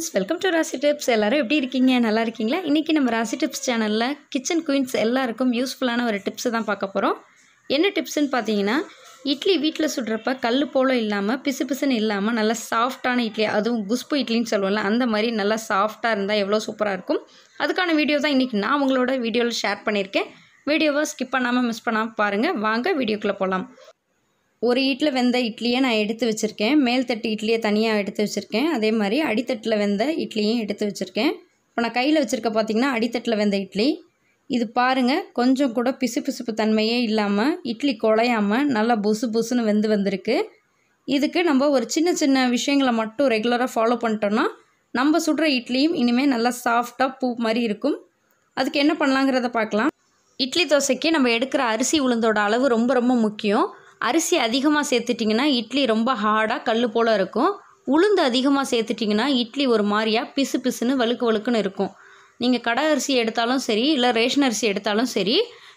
friends, welcome to Rasi Tips. எல்லாரும் எப்படி இருக்கீங்க? நல்லா இருக்கீங்களா? இன்னைக்கு நம்ம Rasi Tips சேனல்ல கிச்சன் குயின்ஸ் எல்லாருக்கும் யூஸ்ஃபுல்லான ஒரு டிப்ஸ் தான் பார்க்க போறோம். என்ன டிப்ஸ்னு பாத்தீங்கன்னா, இட்லி வீட்ல சுடுறப்ப கல்லு போல இல்லாம பிசுபிசுன்னு இல்லாம நல்ல சாஃப்ட்டான இட்லி, அதுவும் குஸ்பு இட்லின்னு சொல்லுவோம்ல, அந்த மாதிரி நல்லா சாஃப்ட்டா இருந்தா எவ்வளவு சூப்பரா இருக்கும். அதுக்கான வீடியோ தான் இன்னைக்கு நான் உங்களோட வீடியோல ஷேர் பண்ணிருக்கேன். வீடியோவை ஸ்கிப் பண்ணாம மிஸ் பண்ணாம பாருங்க. வாங்க வீடியோக்குள்ள போலாம். ஒரு ஈட்டில் வெந்த இட்லியை நான் எடுத்து வச்சுருக்கேன். மேல் தட்டு இட்லியை தனியாக எடுத்து வச்சுருக்கேன். அதே மாதிரி அடித்தட்டில் வெந்த இட்லியும் எடுத்து வச்சுருக்கேன். இப்போ நான் கையில் வச்சுருக்க பார்த்திங்கன்னா அடித்தட்டில் வெந்த இட்லி. இது பாருங்கள், கொஞ்சம் கூட பிசுபிசுப்பு தன்மையே இல்லாமல் இட்லி குழையாமல் நல்லா புசு புசுன்னு வெந்து வந்திருக்கு. இதுக்கு நம்ம ஒரு சின்ன சின்ன விஷயங்களை மட்டும் ரெகுலராக ஃபாலோ பண்ணிட்டோன்னா நம்ம சுடுற இட்லியும் இனிமேல் நல்லா சாஃப்டாக பூ மாதிரி இருக்கும். அதுக்கு என்ன பண்ணலாங்கிறத பார்க்கலாம். இட்லி தோசைக்கு நம்ம எடுக்கிற அரிசி உளுந்தோட அளவு ரொம்ப ரொம்ப முக்கியம். அரிசி அதிகமாக சேர்த்துட்டிங்கன்னா இட்லி ரொம்ப ஹார்டாக கல் போல் இருக்கும். உளுந்து அதிகமாக சேர்த்துட்டிங்கன்னா இட்லி ஒரு மாதிரியாக பிசு பிசுன்னு வழுக்கு வழுக்குன்னு இருக்கும். நீங்கள் கடை அரிசி எடுத்தாலும் சரி, இல்லை ரேஷன் அரிசி எடுத்தாலும் சரி,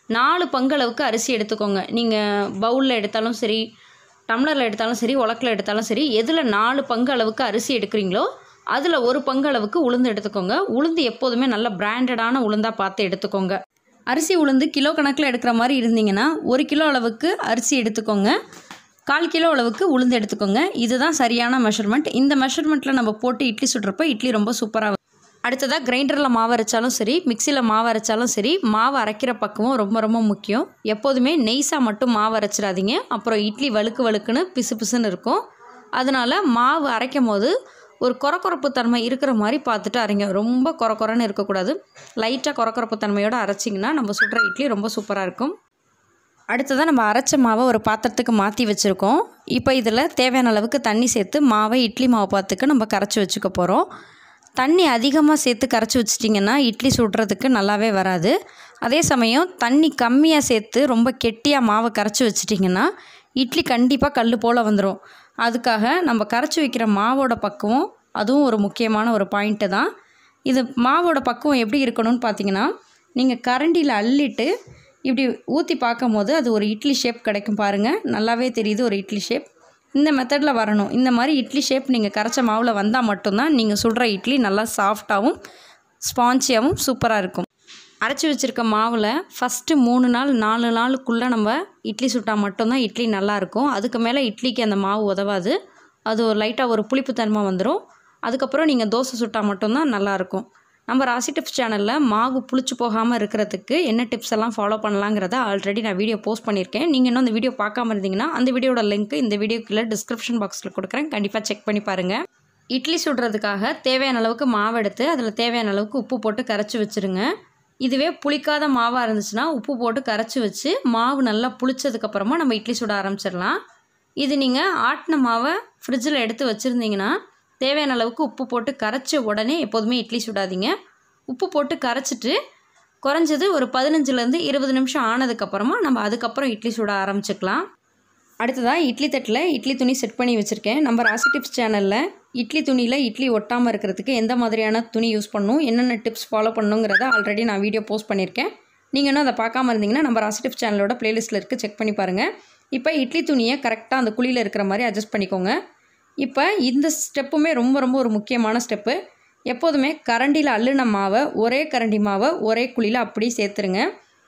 4 பங்களவுக்கு அரிசி எடுத்துக்கோங்க. நீங்கள் பவுலில் எடுத்தாலும் சரி, டம்ளரில் எடுத்தாலும் சரி, உலக்கில் எடுத்தாலும் சரி, எதில் 4 பங்கு அளவுக்கு அரிசி எடுக்கிறீங்களோ அதில் 1 பங்கு அளவுக்கு உளுந்து எடுத்துக்கோங்க. உளுந்து எப்போதுமே நல்ல பிராண்டடான உளுந்தாக பார்த்து எடுத்துக்கோங்க. அரிசி உளுந்து கிலோ கணக்கில் எடுக்கிற மாதிரி இருந்தீங்கன்னா 1 கிலோ அளவுக்கு அரிசி எடுத்துக்கோங்க, 1/4 கிலோ அளவுக்கு உளுந்து எடுத்துக்கோங்க. இதுதான் சரியான மெஷர்மெண்ட். இந்த மெஷர்மெண்ட்டில் நம்ம போட்டு இட்லி சுடுறப்ப இட்லி ரொம்ப சூப்பராக. அடுத்ததாக கிரைண்டரில் மாவு அரைச்சாலும் சரி, மிக்சியில் மாவு அரைச்சாலும் சரி, மாவு அரைக்கிற பக்கமும் ரொம்ப ரொம்ப முக்கியம். எப்போதுமே நெய்ஸாக மட்டும் மாவு அரைச்சிடாதீங்க, அப்புறம் இட்லி வழுக்கு வழுக்குன்னு பிசு பிசுன்னு இருக்கும். அதனால் மாவு அரைக்கும் போது ஒரு கொரக்கொரப்பு தன்மை இருக்கிற மாதிரி பார்த்துட்டு அரைங்க. ரொம்ப கொரன்னு இருக்கக்கூடாது. லைட்டாக கொரக்கொரப்பு தன்மையோடு அரைச்சிங்கன்னா நம்ம சுடுற இட்லி ரொம்ப சூப்பராக இருக்கும். அடுத்ததாக நம்ம அரைச்ச மாவை ஒரு பாத்திரத்துக்கு மாற்றி வச்சுருக்கோம். இப்போ இதில் தேவையான அளவுக்கு தண்ணி சேர்த்து மாவை இட்லி மாவு பார்த்துக்கு நம்ம கரைச்சி வச்சுக்க போகிறோம். தண்ணி அதிகமாக சேர்த்து கரைச்சி வச்சிட்டிங்கன்னா இட்லி சுடுறதுக்கு நல்லாவே வராது. அதே சமயம் தண்ணி கம்மியாக சேர்த்து ரொம்ப கெட்டியாக மாவை கரைச்சி வச்சிட்டிங்கன்னா இட்லி கண்டிப்பாக கல் போல் வந்துடும். அதுக்காக நம்ம கரைச்சி வைக்கிற மாவோட பக்குவம் அதுவும் ஒரு முக்கியமான ஒரு பாயிண்ட்டு தான். இது மாவோட பக்குவம் எப்படி இருக்கணும்னு பார்த்தீங்கன்னா, நீங்கள் கரண்டியில் அள்ளிட்டு இப்படி ஊற்றி பார்க்கும் போது அது ஒரு இட்லி ஷேப் கிடைக்கும் பாருங்கள். நல்லாவே தெரியுது ஒரு இட்லி ஷேப். இந்த மெத்தடில் வரணும். இந்த மாதிரி இட்லி ஷேப் நீங்கள் கரைச்ச மாவில் வந்தால் மட்டும்தான் நீங்கள் சுடுற இட்லி நல்லா சாஃப்டாகவும் ஸ்பான்ச்சியாகவும் சூப்பராக இருக்கும். அரைச்சி வச்சுருக்க மாவில் ஃபஸ்ட்டு 3 நாள் 4 நாளுக்குள்ளே நம்ம இட்லி சுட்டால் மட்டும்தான் இட்லி நல்லாயிருக்கும். அதுக்கு மேலே இட்லிக்கு அந்த மாவு உதவாது. அது ஒரு லைட்டாக ஒரு புளிப்புத்தன்மை வந்துடும். அதுக்கப்புறம் நீங்கள் தோசை சுட்டால் மட்டும்தான் நல்லாயிருக்கும். நம்ம ராசி டிப்ஸ் சேனலில் மாவு புளிச்சு போகாமல் இருக்கிறதுக்கு என்ன டிப்ஸ் எல்லாம் ஃபாலோ பண்ணலாங்கிறத ஆல்ரெடி நான் வீடியோ போஸ்ட் பண்ணியிருக்கேன். நீங்கள் இன்னும் அந்த வீடியோ பார்க்காம இருந்தீங்கன்னா அந்த வீடியோட லிங்க் இந்த வீடியோக்குள்ளே டிஸ்கிரிப்ஷன் பாக்ஸில் கொடுக்குறேன். கண்டிப்பாக செக் பண்ணி பாருங்கள். இட்லி சுடுறதுக்காக தேவையான அளவுக்கு மாவு எடுத்து அதில் தேவையான அளவுக்கு உப்பு போட்டு கரைச்சி வச்சுருங்க. இதுவே புளிக்காத மாவாக இருந்துச்சுன்னா உப்பு போட்டு கரைச்சி வச்சு மாவு நல்லா புளிச்சதுக்கப்புறமா நம்ம இட்லி சுட ஆரம்பிச்சிடலாம். இது நீங்கள் ஆட்டின மாவை ஃப்ரிட்ஜில் எடுத்து வச்சுருந்தீங்கன்னா தேவையான அளவுக்கு உப்பு போட்டு கரைச்ச உடனே எப்போதுமே இட்லி சுடாதீங்க. உப்பு போட்டு கரைச்சிட்டு குறைஞ்சது ஒரு 15லேருந்து 20 நிமிஷம் ஆனதுக்கப்புறமா நம்ம அதுக்கப்புறம் இட்லி சுட ஆரம்பிச்சுக்கலாம். அடுத்ததாக இட்லி தட்டில் இட்லி துணி செட் பண்ணி வச்சுருக்கேன். நம்ம ராசி டிப்ஸ் சேனலில் இட்லி துணியில் இட்லி ஒட்டாமல் இருக்கிறதுக்கு எந்த மாதிரியான துணி யூஸ் பண்ணணும், என்னென்ன டிப்ஸ் ஃபாலோ பண்ணணுங்கிறத ஆல்ரெடி நான் வீடியோ போஸ்ட் பண்ணியிருக்கேன். நீங்கள் இன்னும் அதை பார்க்காம இருந்தீங்கன்னா நம்ம ராசி டிப்ஸ் சேனலோட பிளேலிஸ்ட்டில் இருக்குது, செக் பண்ணி பாருங்கள். இப்போ இட்லி துணியை கரெக்டாக அந்த குழியில் இருக்கிற மாதிரி அட்ஜஸ்ட் பண்ணிக்கோங்க. இப்போ இந்த ஸ்டெப்புமே ரொம்ப ரொம்ப ஒரு முக்கியமான ஸ்டெப்பு. எப்போதுமே கரண்டியில் அள்ளுன மாவை ஒரே கரண்டி மாவை ஒரே குழியில் அப்படியே சேர்த்துருங்க.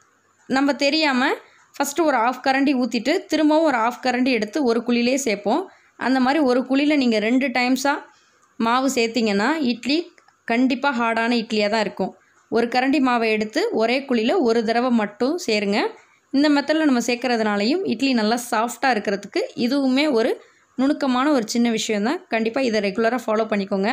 நம்ம தெரியாமல் ஃபஸ்ட்டு ஒரு 1/2 கரண்டி ஊற்றிட்டு திரும்பவும் ஒரு 1/2 கரண்டி எடுத்து ஒரு குழியிலே சேர்ப்போம். அந்த மாதிரி ஒரு குழியில் நீங்கள் 2 டைம்ஸாக மாவு சேர்த்திங்கன்னா இட்லி கண்டிப்பாக ஹார்டான இட்லியாக தான் இருக்கும். ஒரு கரண்டி மாவை எடுத்து ஒரே குழியில் ஒரு தடவை மட்டும் சேருங்க. இந்த மெத்தடில் நம்ம சேர்க்கறதுனாலையும் இட்லி நல்லா சாஃப்டாக இருக்கிறதுக்கு இதுவுமே ஒரு நுணுக்கமான ஒரு சின்ன விஷயந்தான். கண்டிப்பாக இதை ரெகுலராக ஃபாலோ பண்ணிக்கோங்க.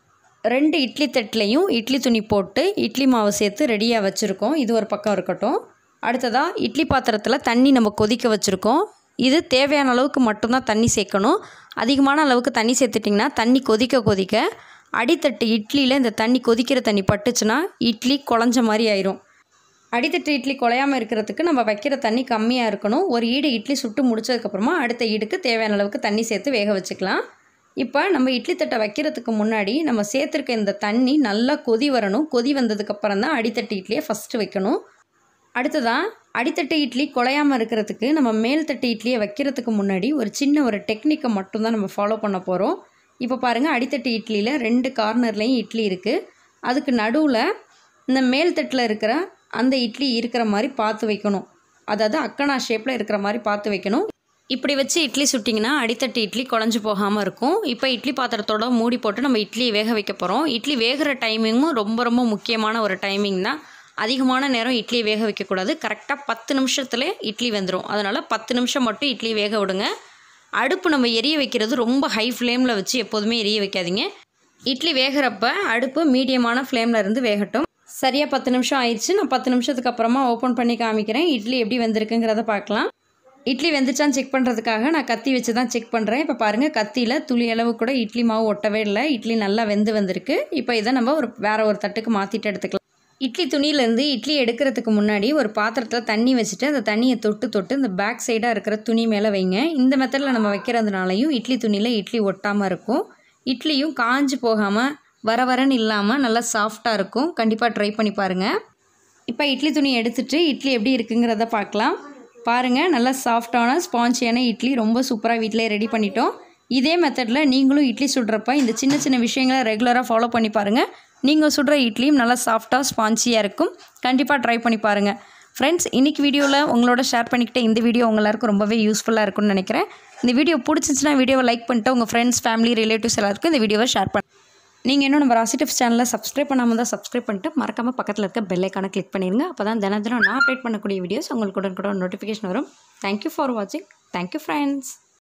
2 இட்லி தட்டிலையும் இட்லி துணி போட்டு இட்லி மாவு சேர்த்து ரெடியாக வச்சுருக்கோம். இது ஒரு பக்கம் இருக்கட்டும். அடுத்ததாக இட்லி பாத்திரத்தில் தண்ணி நம்ம கொதிக்க வச்சுருக்கோம். இது தேவையான அளவுக்கு மட்டும்தான் தண்ணி சேர்க்கணும். அதிகமான அளவுக்கு தண்ணி சேர்த்துட்டிங்கன்னா தண்ணி கொதிக்க கொதிக்க அடித்தட்டு இட்லியில் இந்த தண்ணி கொதிக்கிற தண்ணி பட்டுச்சுன்னா இட்லி குழஞ்ச மாதிரி ஆயிரும். அடித்தட்டு இட்லி குழையாமல் இருக்கிறதுக்கு நம்ம வைக்கிற தண்ணி கம்மியாக இருக்கணும். ஒரு ஈடு இட்லி சுட்டு முடிச்சதுக்கப்புறமா அடுத்த ஈடுக்கு தேவையான அளவுக்கு தண்ணி சேர்த்து வேக வச்சுக்கலாம். இப்போ நம்ம இட்லி தட்டை வைக்கிறதுக்கு முன்னாடி நம்ம சேர்த்துருக்க இந்த தண்ணி நல்லா கொதி வரணும். கொதி வந்ததுக்கப்புறம் தான் அடித்தட்டு இட்லியை ஃபஸ்ட்டு வைக்கணும். அடுத்ததாக அடித்தட்டு இட்லி குழையாமல் இருக்கிறதுக்கு நம்ம மேல் தட்டு இட்லியை வைக்கிறதுக்கு முன்னாடி ஒரு சின்ன ஒரு டெக்னிக்கை மட்டும்தான் நம்ம ஃபாலோ பண்ண போகிறோம். இப்போ பாருங்கள் அடித்தட்டு இட்லியில் 2 கார்னர்லேயும் இட்லி இருக்குது. அதுக்கு நடுவில் இந்த மேல் தட்டில் இருக்கிற அந்த இட்லி இருக்கிற மாதிரி பார்த்து வைக்கணும். அதாவது அக்கனா ஷேப்பில் இருக்கிற மாதிரி பார்த்து வைக்கணும். இப்படி வச்சு இட்லி சுட்டிங்கன்னா அடித்தட்டு இட்லி குழஞ்சி போகாமல் இருக்கும். இப்போ இட்லி பாத்திரத்தோட மூடி போட்டு நம்ம இட்லியை வேக வைக்க போகிறோம். இட்லி வேகிற டைமிங்கும் ரொம்ப ரொம்ப முக்கியமான ஒரு டைமிங் தான். அதிகமான நேரம் இட்லியை வேக வைக்கக்கூடாது. கரெக்டாக 10 நிமிஷத்துல இட்லி வெந்துடும். அதனால் 10 நிமிஷம் மட்டும் இட்லி வேக விடுங்க. அடுப்பு நம்ம எரிய வைக்கிறது ரொம்ப ஹை ஃப்ளேமில் வச்சு எப்போதுமே எரிய வைக்காதீங்க. இட்லி வேகிறப்ப அடுப்பு மீடியமான ஃப்ளேமில் இருந்து வேகட்டும். சரியாக 10 நிமிஷம் ஆயிடுச்சு. நான் 10 நிமிஷத்துக்கு அப்புறமா ஓப்பன் பண்ணி காமிக்கிறேன். இட்லி எப்படி வெந்திருக்குங்கிறத பார்க்கலாம். இட்லி வெந்துச்சான்னு செக் பண்ணுறதுக்காக நான் கத்தி வச்சு தான் செக் பண்ணுறேன். இப்போ பாருங்கள் கத்தியில் துளி அளவு கூட இட்லி மாவு ஒட்டவே இல்லை. இட்லி நல்லா வந்திருக்கு. இப்போ இதை நம்ம வேறு ஒரு தட்டுக்கு மாற்றிட்டு எடுத்துக்கலாம். இட்லி துணியிலேருந்து இட்லி எடுக்கிறதுக்கு முன்னாடி ஒரு பாத்திரத்தில் தண்ணி வச்சுட்டு அந்த தண்ணியை தொட்டு இந்த பேக் சைடாக இருக்கிற துணி மேலே வைங்க. இந்த மெத்தடில் நம்ம வைக்கிறதுனாலையும் இட்லி துணியில் இட்லி ஒட்டாமல் இருக்கும். இட்லியும் காஞ்சி போகாமல் வரன்னு இல்லாமல் நல்லா சாஃப்டாக இருக்கும். கண்டிப்பாக ட்ரை பண்ணி பாருங்கள். இப்போ இட்லி துணி எடுத்துகிட்டு இட்லி எப்படி இருக்குங்கிறத பார்க்கலாம். பாருங்கள் நல்லா சாஃப்டான ஸ்பாஞ்சியான இட்லி ரொம்ப சூப்பராக வீட்டிலே ரெடி பண்ணிட்டோம். இதே மெத்தடில் நீங்களும் இட்லி சுடுறப்ப இந்த சின்ன சின்ன விஷயங்களை ரெகுலராக ஃபாலோ பண்ணி பாருங்கள். நீங்கள் சுடுற இட்லியும் நல்லா சாஃப்டாக ஸ்பான்சியாக இருக்கும். கண்டிப்பாக ட்ரை பண்ணி பாருங்கள். ஃப்ரெண்ட்ஸ், இன்றைக்கி வீடியோவில் உங்களோட ஷேர் பண்ணிக்கிட்ட இந்த வீடியோ உங்கள் எல்லாருக்கும் ரொம்பவே யூஸ்ஃபுல்லாக இருக்கும்னு நினைக்கிறேன். இந்த வீடியோ பிடிச்சிச்சுன்னா வீடியோவை லைக் பண்ணிட்டு உங்கள் ஃப்ரெண்ட்ஸ், ஃபேமிலி, ரிலேட்டிவ்ஸ் எல்லாருக்கும் இந்த வீடியோவை ஷேர் பண்ணி நீங்கள் இன்னும் நம்ம ராசி டிப்ஸ் சேனலை சப்ஸ்கிரைப் பண்ணாமல் தான் சப்ஸ்கிரைப் பண்ணிட்டு மறக்காமல் பக்கத்தில் இருக்க பெல் ஐக்கானை கிளிக் பண்ணிடுங்க. அப்போ தான் தினம் நான் அப்டேட் பண்ணக்கூடிய வீடியோஸ் உங்களுக்கு உடனுக்குடன் நோட்டிஃபிகேஷன் வரும். தேங்க்யூ ஃபார் வாட்சிங். Thank you friends.